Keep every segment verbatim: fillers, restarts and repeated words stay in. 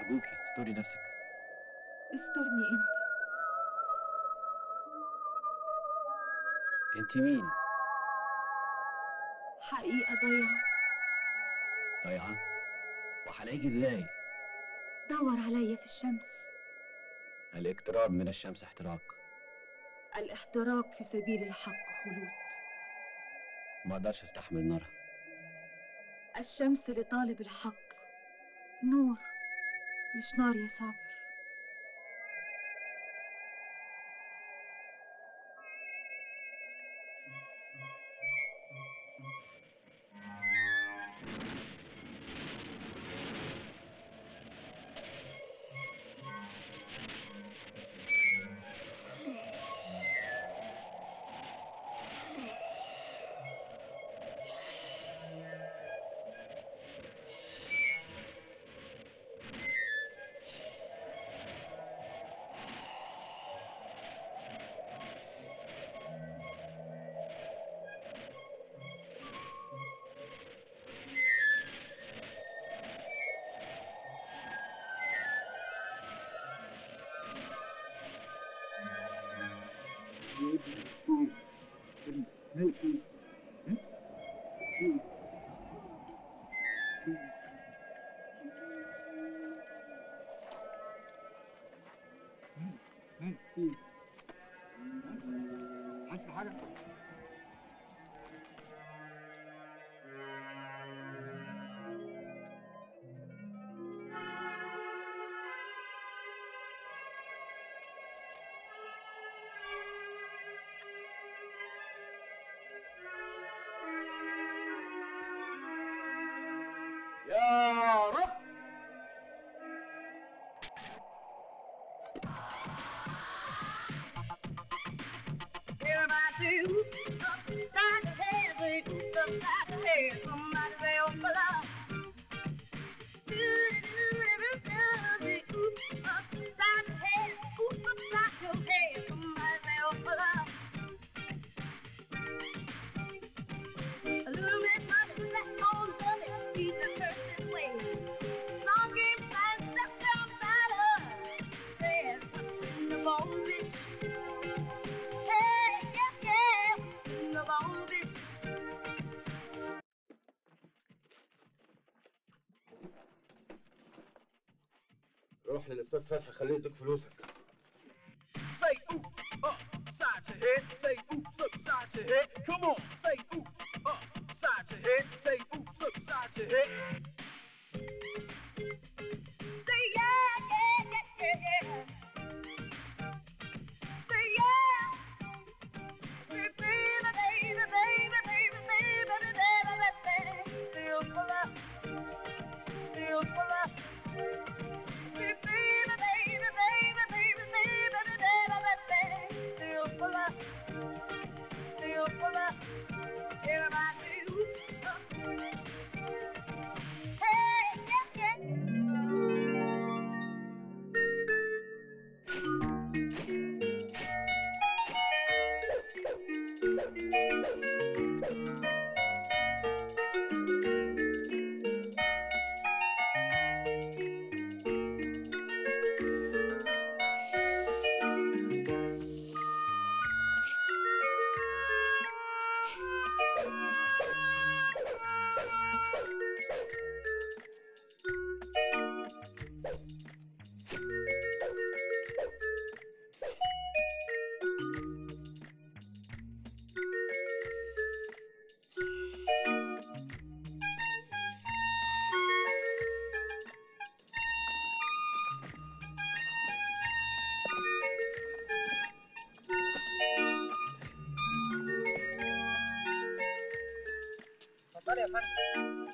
أرجوكي استوري نفسك. استرني انت. أنت مين؟ حقيقة ضيعة. ضايعة؟ وهلاقيكي ازاي؟ دور عليا في الشمس. الاقتراب من الشمس احتراق. الاحتراق في سبيل الحق خلود. ما اقدرش استحمل نارها. الشمس لطالب الحق نور، مش نار يا صابر. حاسس بحاجة؟ يا رب. Hear my dues, upside the head, they oops upside the head. Somebody say, oh, for love. Do-do-do-do-do-do, oops upside the head, oops upside your head. Somebody say, oh, for love. A little bit money sat on the bed, he's a person's way. Long game time, stepped down by her. Said, what's in the bone, bitch? Hey, yeah, yeah, what's in the bone, bitch? روح للاستاذ فتحي خليه يديك فلوسك. Say oops upside your head. Say oops upside your head. Come on. Say oops upside your head. Say oops upside your head. Say yeah, yeah, yeah, yeah. Say yeah. Say baby, baby, baby, baby, baby, baby, baby, baby. Feel for love. Feel for love. Say baby, baby, baby, baby, baby, baby, baby. Feel for love. Feel for love. Everybody do. Hey, yeah, yeah. اتفضل يا فندم.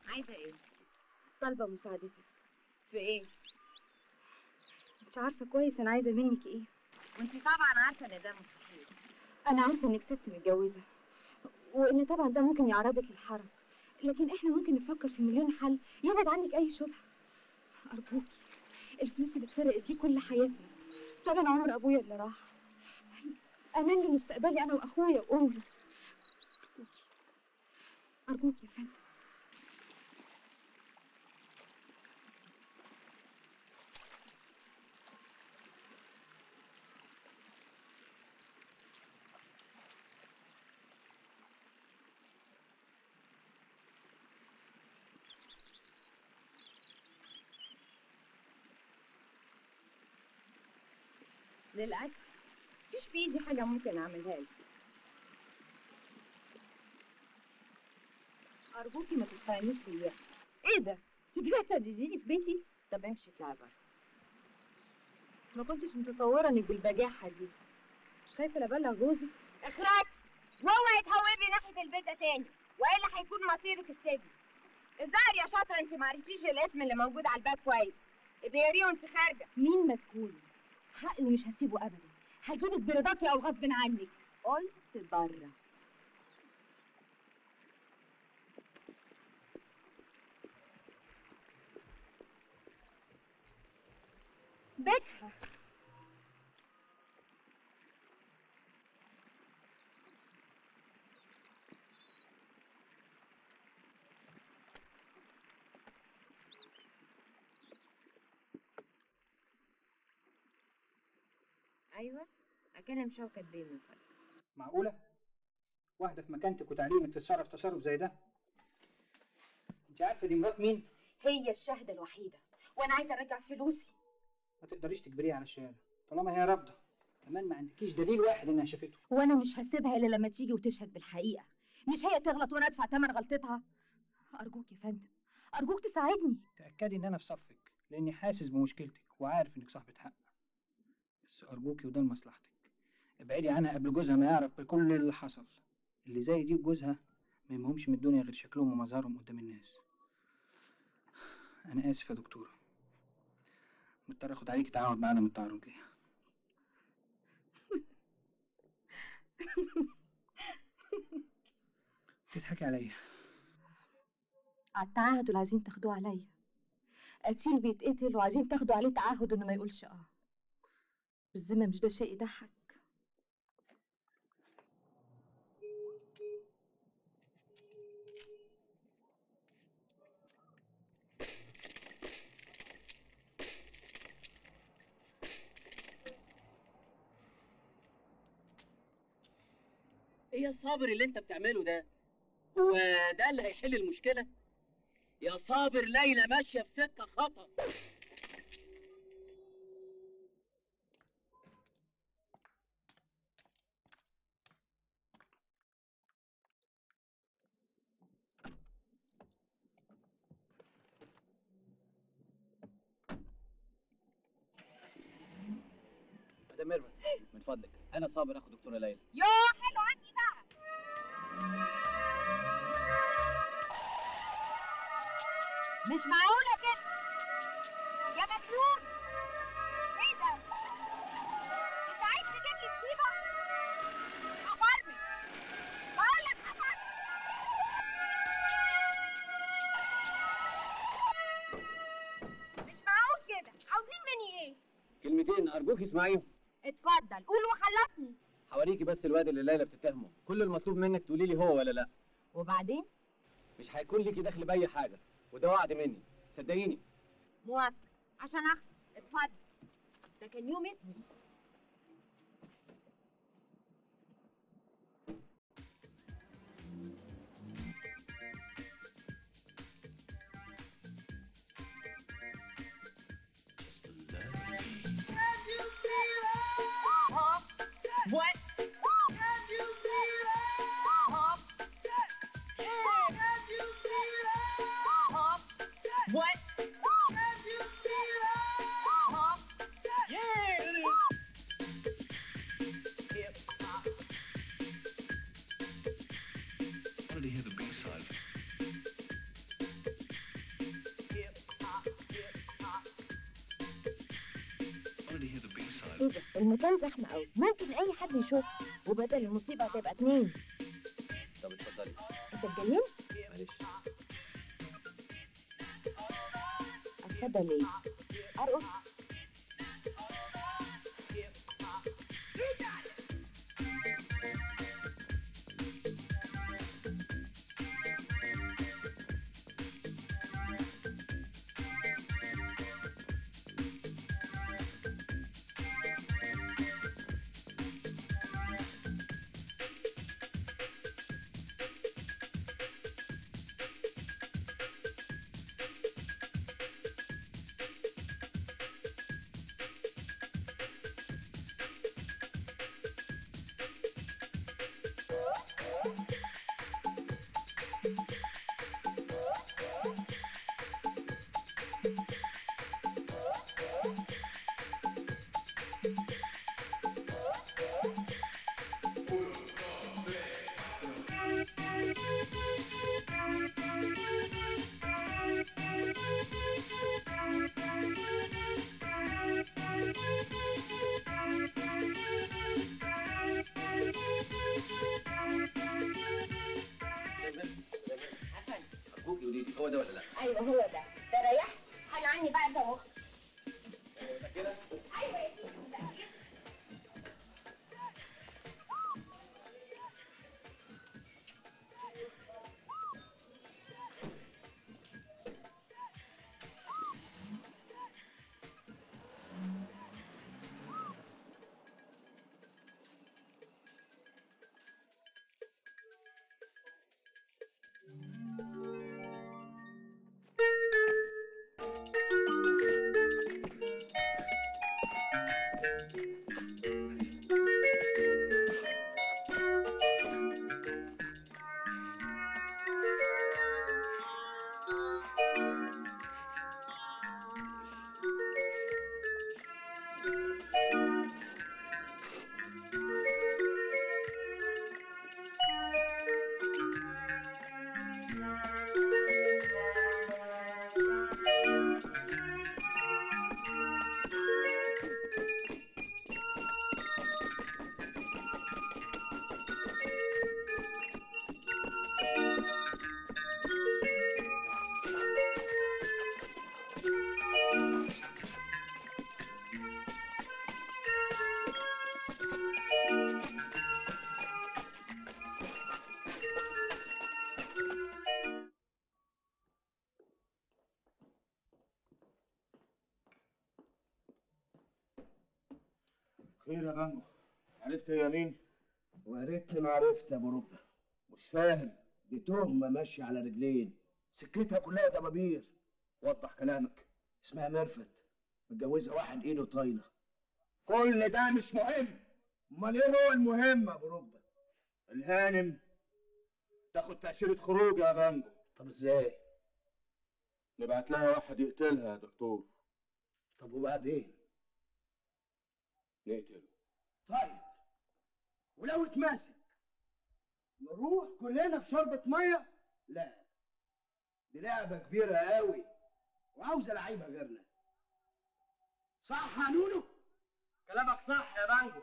عايزة ايه؟ طالبة مساعدتك. في ايه؟ مش عارفة كويس أنا عايزة منك إيه. وانتي طبعا عارفة ان ده مستحيل. أنا عارفة إنك ست متجوزة، وإن طبعا ده ممكن يعرضك للحرج، لكن إحنا ممكن نفكر في مليون حل يبعد عنك أي شبهة. أرجوكي، الفلوس اللي اتسرقت دي كل حياتنا، طبعا عمر أبويا اللي راح، أمان لمستقبلي أنا وأخويا وأمي. أرجوكي أرجوكي يا فندم. للأسف مفيش بإيدي حاجة ممكن أعملها لك. أرجوكي ما تدفعنيش باليأس. ايه ده؟ انتي جاية تهدديني في بيتي؟ طب امشي اطلعي بره. ما كنتش متصورة إنك بالبجاحة دي. مش خايفة أبلغ جوزي؟ اخرسي واوعي تهوبي ناحية البيت ده تاني، والا هيكون مصيرك السجن. الظاهر يا شاطرة انتي معرفتيش الاسم اللي موجود على الباب كويس. ابقي وانت خارجة. مين ما تكوني، حقي مش هسيبه أبدا، هجيبك برضاكي أو غصب عنك. قلت بره. بكها. ايوه اكلم شوكت بيه من فضلك. معقولة؟ واحدة في مكانتك وتعليمك تتصرف تصرف زي ده؟ انت عارفة دي مرات مين؟ هي الشاهدة الوحيدة، وأنا عايزة أرجع فلوسي. ما تقدريش تجبريها على الشهادة طالما هي رافضة، كمان ما عندكيش دليل واحد انها شافته. وأنا مش هسيبها إلا لما تيجي وتشهد بالحقيقة، مش هي تغلط وأنا أدفع ثمن غلطتها. أرجوك يا فندم، أرجوك تساعدني. تأكدي ان انا في صفك، لاني حاسس بمشكلتك وعارف انك صاحبة حق، بس ارجوكي وده لمصلحتك ابعدي عنها قبل جوزها ما يعرف بكل اللي حصل. اللي زي دي وجوزها ما يهمهمش من الدنيا غير شكلهم ومظهرهم قدام الناس. انا اسف يا دكتورة، مضطر اخد عليكي تعهد بعدم التعرض ليها. تضحكي عليا. على التعهد اللي عايزين تاخدوه عليا. قتيل بيتقتل وعايزين تاخدوا عليه تعهد إنه ما يقولش آه. بالذمة مش ده شيء يضحك؟ ايه يا صابر اللي انت بتعمله ده؟ هو ده اللي هيحل المشكلة؟ يا صابر ليلى ماشية في سكة خطأ. مدام ميرفت من فضلك، انا صابر اخو دكتوره ليلى. يوه حلو عني بقى. مش معقولة كده يا مجنون. ايه ده؟ انت عايز تجيب لي مصيبة؟ هفرمك. بقول لك هفرمك. مش معقول كده. عاوزين مني ايه؟ كلمتين ارجوك اسمعيهم. اتفضل قول وخلصني. حواريكي بس الواد اللي ليلى بتتهمه، كل المطلوب منك تقولي لي هو ولا لا. وبعدين؟ مش هيكون ليكي دخل باي حاجه، وده وعد مني، صدقيني. موافق عشان اخلص. اتفضل. ده كان يوم اسمي. What? What? Wanted to hear the B-side. ايه ده؟ المكان زحمة قوي، ممكن أي حد يشوف، وبدل المصيبة هتبقى اتنين. طب اتفضلي. أنت اتجننت؟ معلش. اتفضل ايه؟ أرقص؟ ارجوكي قولي لي هو ده ولا لا؟ أيوه هو ده، استريحت؟ حل عني بقى أنت وأختك. متأكدة؟ أيوه يا سيدي متأكدة. خير يا بانجو، عرفت هي مين؟ ويا ريتني ما عرفت يا ابو ركبه. مش فاهم. دي تهمه ماشيه على رجلين، سكتها كلها دبابير. وضح كلامك. اسمها ميرفت، متجوزه واحد ايده طايله. كل ده مش مهم. امال ايه هو المهم يا ابو ركبه؟ الهانم تاخد تأشيرة خروج يا بانجو. طب ازاي؟ نبعت لها واحد يقتلها يا دكتور. طب وبعدين؟ نقتله. طيب ولو اتماسك نروح كلنا في شربة ميه؟ لا، دي لعبة كبيرة قوي وعاوزة لعيبة غيرنا. صح يا نونو؟ كلامك صح يا بانجو.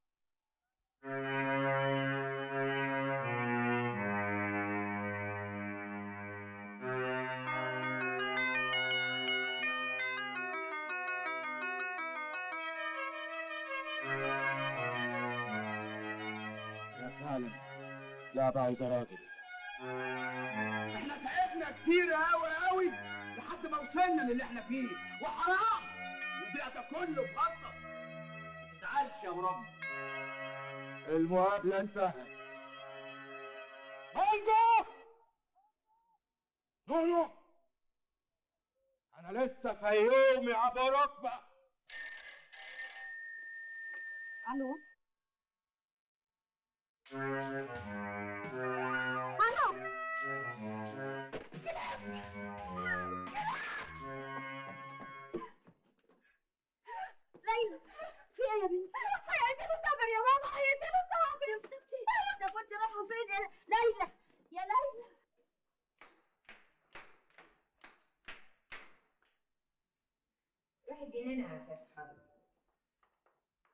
يا فعلا لعبة عايزة راجل. احنا تعبنا كتير قوي قوي لحد ما وصلنا للي احنا فيه، وحرام يضيع ده كله في غلطة. ما تزعلش يا ابو رب، المقابلة انتهت. بانجو! نونو! انا لسه في يوم يا ابو ركبة. الو ليلى، في ايه يا بنتي؟ حياتي صبر يا ماما، حياتي صبر يا بنتي. ده كنت رايحه فين يا ليلى؟ يا ليلى روحي الجنينه يا فتحي.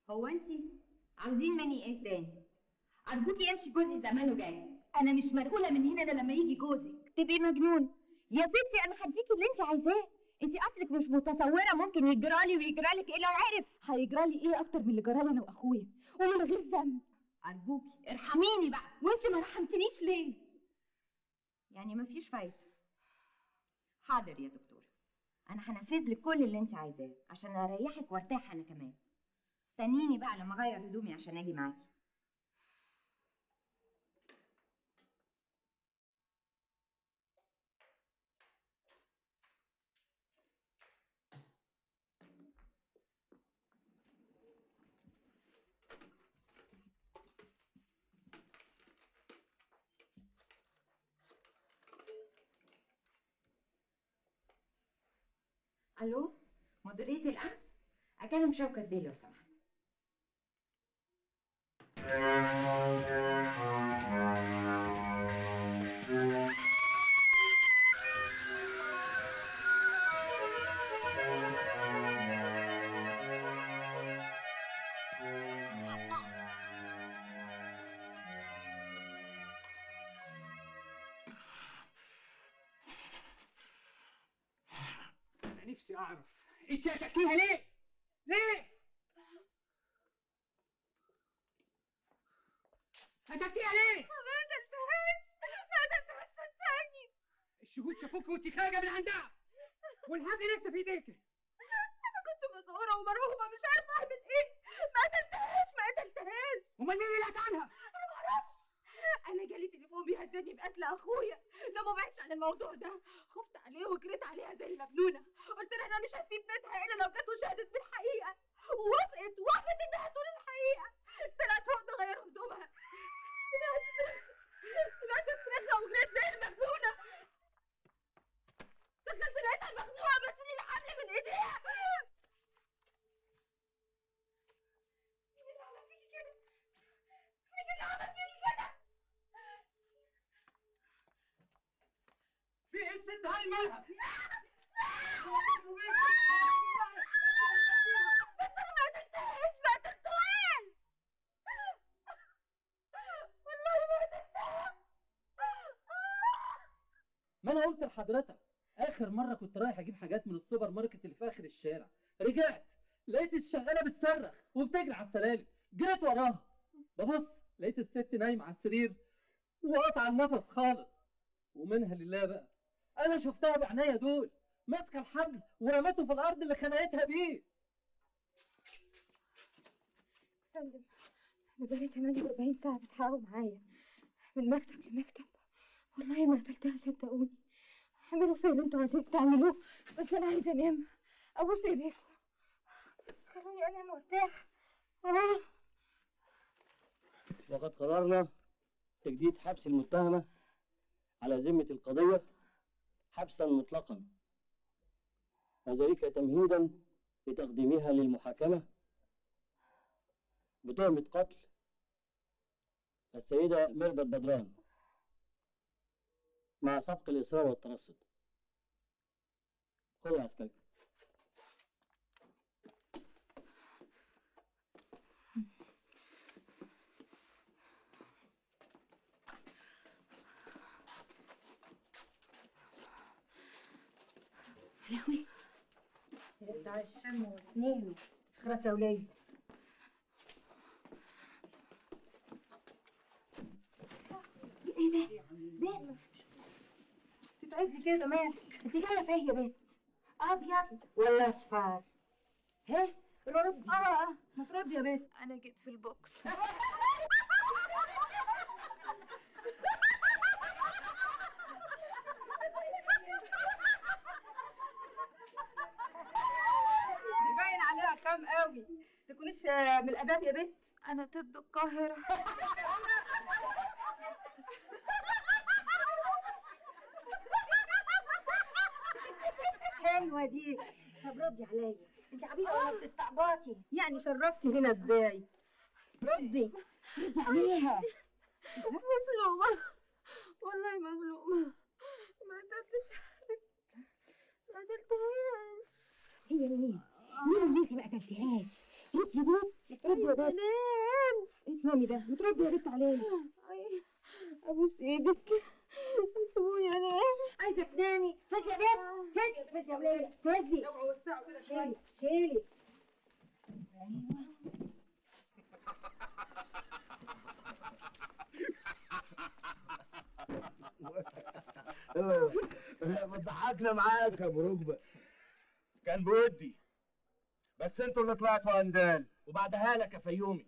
هو انتي عاوزين مني ايه تاني؟ ارجوكي امشي، جوزي زمانه جاي. انا مش منقوله من هنا الا لما يجي جوزك. تبقي مجنون يا ستي، انا هديكي اللي انت عايزاه. انت اصلك مش متصوره ممكن يجرالي ويجرالك ايه لو عرف. هيجرالي ايه اكتر من اللي جرالي انا واخويا ومن غير ذنب؟ ارجوكي ارحميني بقى. وانت ما رحمتنيش ليه؟ يعني مفيش فايده. حاضر يا دكتوره، انا هنفذ لك كل اللي انت عايزاه عشان اريحك وارتاح انا كمان. استنيني بقى لما اغير هدومي عشان اجي معاكي. الو، مديريه الامن، اكلم شوكت بيه لو سمحت. انا نفسي اعرف انت قتلتيها ليه؟ ليه؟ قتلتيها ليه؟ ما قتلتهاش، ما قتلتهاش صدقني. الشهود شافوك وانت خارجه من عندها والحاجه لسه في ايديك. انا كنت مسعوره ومرعوبه مش عارفه اعمل ايه. ما قتلتهاش، ما قتلتهاش. امال مين اللي قتلها؟ انا ما اعرفش. انا جالي تليفون بيهددني بقتل اخويا لو ما بعدش عن الموضوع ده. خفت عليه وجريت عليها زي المجنونه. قلت لها انا مش هسيب بيتها الا لو جت وشهدت بالحقيقه. ووافقت وافقت انها تقول الحقيقه. طلعت فوق تغير هدومها. سمعت سمعت صريخها وجريت زي المجنونه. دخلت لقيتها مخنوقه بشيل الحمل من ايديها. مين اللي عمل فيكي كده؟ مين اللي عمل فيكي كده؟ في ايه الست هاي مالها؟ بس انا ما قتلتهاش، ما قتلتهاش والله ما قتلتها. ما انا قلت لحضرتك اخر مره كنت رايح اجيب حاجات من السوبر ماركت اللي في اخر الشارع، رجعت لقيت الشغاله بتصرخ وبتجري على السلالم، جريت وراها، ببص لقيت الست نايمه على السرير وقاطعه النفس خالص. ومنها لله بقى انا شفتها بعناية دول ماسكه الحبل ورمته في الارض اللي خنقتها بيه. فندم، انا بقالي ثمانية وأربعين ساعه بتحاول معايا من مكتب لمكتب، والله ما قتلتها صدقوني. اعملوا فيا اللي انتوا عايزين تعملوه، بس انا عايزه انام، ابوس ايديكم خلوني انام وارتاح. اه وقد قررنا تجديد حبس المتهمه على ذمه القضيه حبسا مطلقا، وذلك تمهيدا لتقديمها للمحاكمه بتهمه قتل السيده ميرفت بدران مع سبق الاصرار والترصد. خذ يا عسكري. لهوي، يقطع الشم وسنينه خلاص يا وليد. ايه ده؟ بنت تتعبي كده مالك؟ انت جايه في ايه يا بنت؟ ابيض ولا اصفر؟ ها؟ رد. اه ما تردي يا بنت. انا جيت في البوكس. باين عليها خام قوي، تكونيش من الاداب يا بنت. انا طب القاهره. حلوه دي. طب ردي عليا، انت عبيطه ولا بتستعبطي؟ يعني شرفتي هنا ازاي؟ ردي ردي عليها. مظلومه والله مظلومه. ما قتلتش ما قتلتهاش. هي مين؟ مين اللي انت ما قتلتيهاش؟ ردي يا بنت، ردي يا بنت. سلام. ايه تنامي ده؟ بتردي يا بنت عليا. ابوس ايدك. سيبوني انام. عايزه تنامي؟ فاتي يا بنت، فاتي فاتي يا وليه، فاتي. اوعوا وسعوا كده شويه. شيلي بتضحكنا معاك يا ابو ركبه. كان بودي، بس انتوا اللي طلعتوا اندال، وبعدها لك يا فيومي.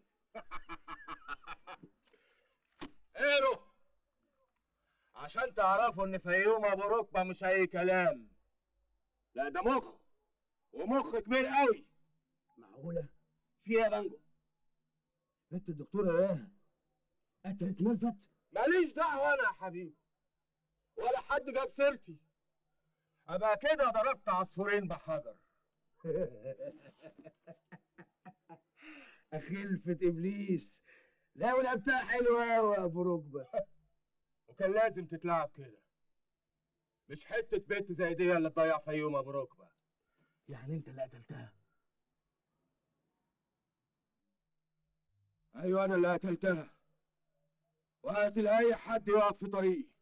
اقروا عشان تعرفوا ان فيوم ابو ركبه مش اي كلام، لا ده مخ، ومخ كبير قوي. معقوله؟ فيها بانجو. بنت الدكتوره ايه؟ قتلت ملفت؟ ماليش دعوه انا يا حبيبي، ولا حد جاب سيرتي، ابقى كده ضربت عصفورين بحجر. خلفة ابليس. لا ولعبتها حلوه قوي يا ابو ركبه. وكان لازم تتلعب كده، مش حته بنت زي دي اللي تضيع فيوم ابو ركبه. يعني انت اللي قتلتها؟ ايوه انا اللي قتلتها، وقتل اي حد يقف في طريقي.